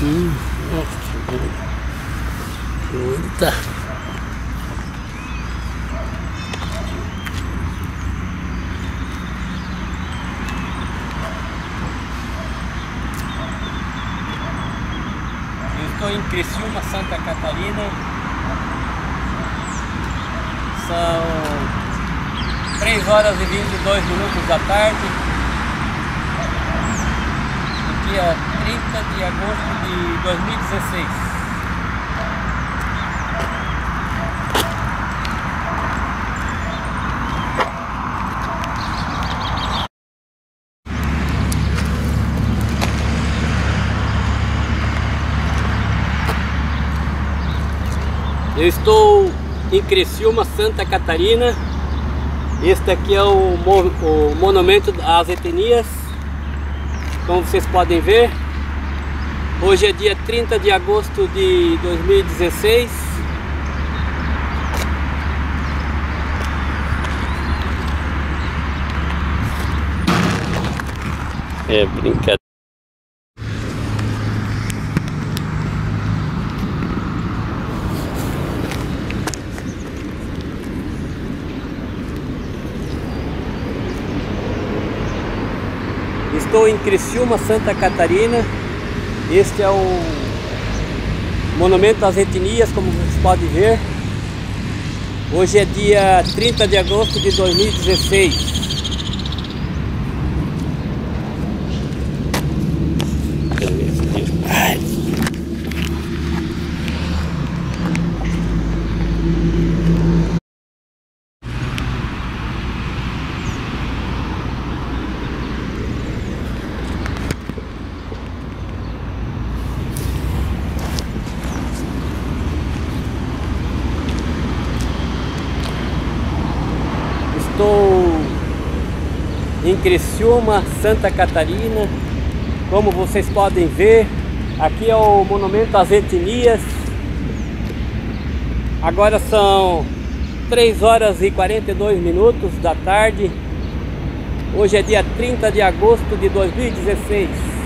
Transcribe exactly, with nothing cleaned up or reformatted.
Hum, nossa, onde tá? Eu estou em Criciúma, Santa Catarina. São três horas e vinte e dois minutos da tarde, do dia trinta de agosto de dois mil e dezesseis. Eu estou em Criciúma, Santa Catarina. Este aqui é o, mo o Monumento às Etnias, como vocês podem ver. Hoje é dia trinta de agosto de dois mil e dezesseis. É brincadeira. Estou em Criciúma, Santa Catarina. Este é o Monumento às Etnias, como vocês podem ver. Hoje é dia trinta de agosto de dois mil e dezesseis. Estou em Criciúma, Santa Catarina. Como vocês podem ver, aqui é o Monumento às Etnias. Agora são três horas e quarenta e dois minutos da tarde. Hoje é dia trinta de agosto de dois mil e dezesseis.